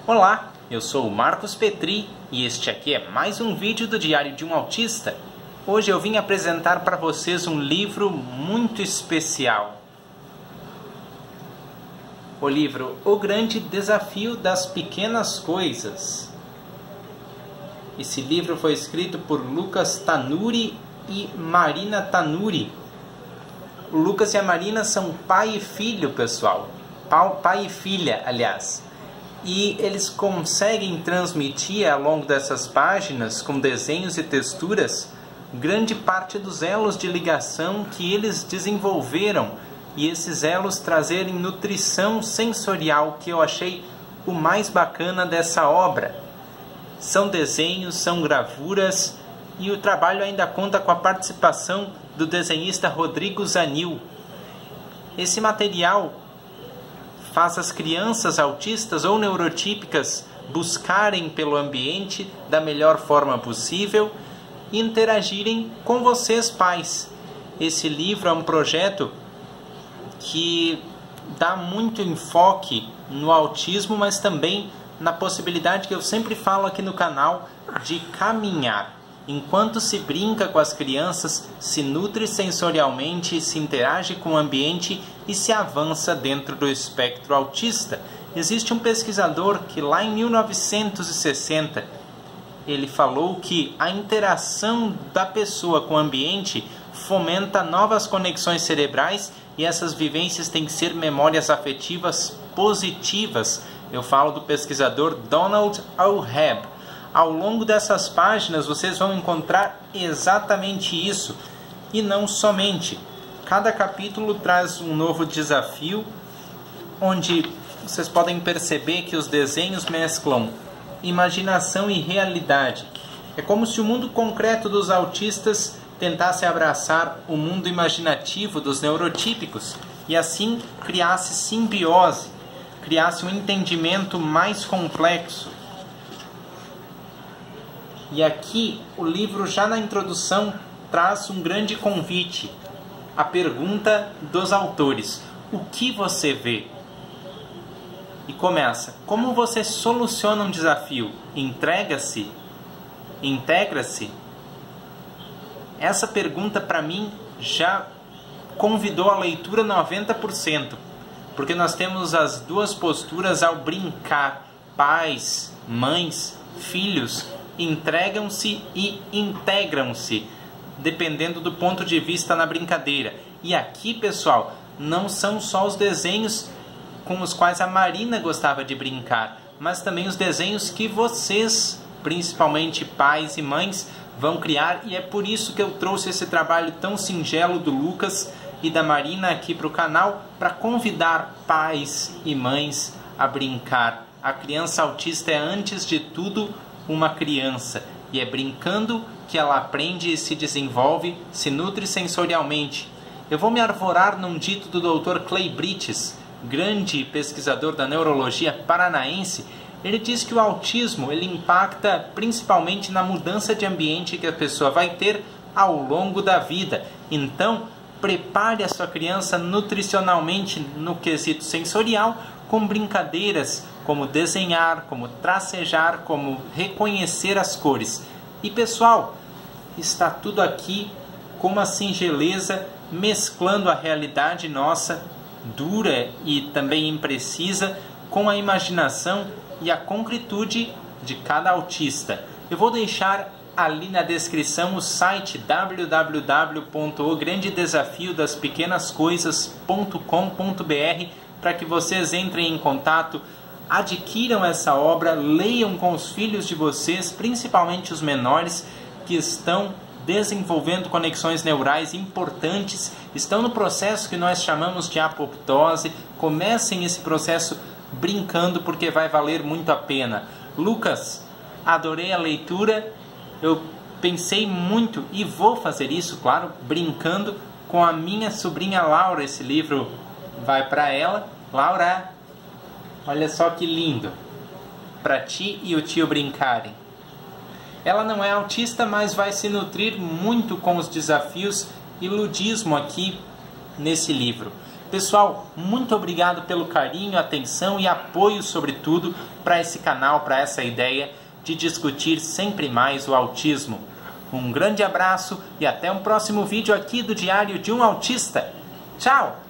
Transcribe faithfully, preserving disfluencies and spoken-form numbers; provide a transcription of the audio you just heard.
Olá, eu sou o Marcos Petri e este aqui é mais um vídeo do Diário de um Autista. Hoje eu vim apresentar para vocês um livro muito especial. O livro O Grande Desafio das Pequenas Coisas. Esse livro foi escrito por Lucas Tanuri e Marina Tanuri. O Lucas e a Marina são pai e filho, pessoal. Pai e filha, aliás. E eles conseguem transmitir ao longo dessas páginas, com desenhos e texturas, grande parte dos elos de ligação que eles desenvolveram, e esses elos trazerem nutrição sensorial, que eu achei o mais bacana dessa obra. São desenhos, são gravuras, e o trabalho ainda conta com a participação do desenhista Rodrigo Zanil. Esse material faz as crianças autistas ou neurotípicas buscarem pelo ambiente da melhor forma possível e interagirem com vocês, pais. Esse livro é um projeto que dá muito enfoque no autismo, mas também na possibilidade que eu sempre falo aqui no canal de caminhar. Enquanto se brinca com as crianças, se nutre sensorialmente, se interage com o ambiente e se avança dentro do espectro autista. Existe um pesquisador que lá em mil novecentos e sessenta, ele falou que a interação da pessoa com o ambiente fomenta novas conexões cerebrais e essas vivências têm que ser memórias afetivas positivas. Eu falo do pesquisador Donald O. Hebb. Ao longo dessas páginas vocês vão encontrar exatamente isso, e não somente. Cada capítulo traz um novo desafio, onde vocês podem perceber que os desenhos mesclam imaginação e realidade. É como se o mundo concreto dos autistas tentasse abraçar o mundo imaginativo dos neurotípicos, e assim criasse simbiose, criasse um entendimento mais complexo. E aqui o livro, já na introdução, traz um grande convite. A pergunta dos autores: o que você vê? E começa: como você soluciona um desafio? Entrega-se? Integra-se? Essa pergunta, para mim, já convidou a leitura noventa por cento. Porque nós temos as duas posturas ao brincar. Pais, mães, filhos entregam-se e integram-se, dependendo do ponto de vista na brincadeira. E aqui, pessoal, não são só os desenhos com os quais a Marina gostava de brincar, mas também os desenhos que vocês, principalmente pais e mães, vão criar. E é por isso que eu trouxe esse trabalho tão singelo do Lucas e da Marina aqui para o canal, para convidar pais e mães a brincar. A criança autista é, antes de tudo, uma criança, e é brincando que ela aprende e se desenvolve, se nutre sensorialmente. Eu vou me arvorar num dito do doutor Clay Brites, grande pesquisador da neurologia paranaense. Ele diz que o autismo ele impacta principalmente na mudança de ambiente que a pessoa vai ter ao longo da vida. Então, prepare a sua criança nutricionalmente no quesito sensorial, com brincadeiras como desenhar, como tracejar, como reconhecer as cores. E pessoal, está tudo aqui com uma singeleza, mesclando a realidade nossa, dura e também imprecisa, com a imaginação e a concretude de cada autista. Eu vou deixar ali na descrição o site w w w ponto o grande desafio das pequenas coisas ponto com ponto b r para que vocês entrem em contato, adquiram essa obra, leiam com os filhos de vocês, principalmente os menores, que estão desenvolvendo conexões neurais importantes, estão no processo que nós chamamos de apoptose. Comecem esse processo brincando, porque vai valer muito a pena. Lucas, adorei a leitura, eu pensei muito, e vou fazer isso, claro, brincando com a minha sobrinha Laura. Esse livro vai para ela. Laura, olha só que lindo, para ti e o tio brincarem. Ela não é autista, mas vai se nutrir muito com os desafios e ludismo aqui nesse livro. Pessoal, muito obrigado pelo carinho, atenção e apoio, sobretudo, para esse canal, para essa ideia de discutir sempre mais o autismo. Um grande abraço e até um próximo vídeo aqui do Diário de um Autista. Tchau!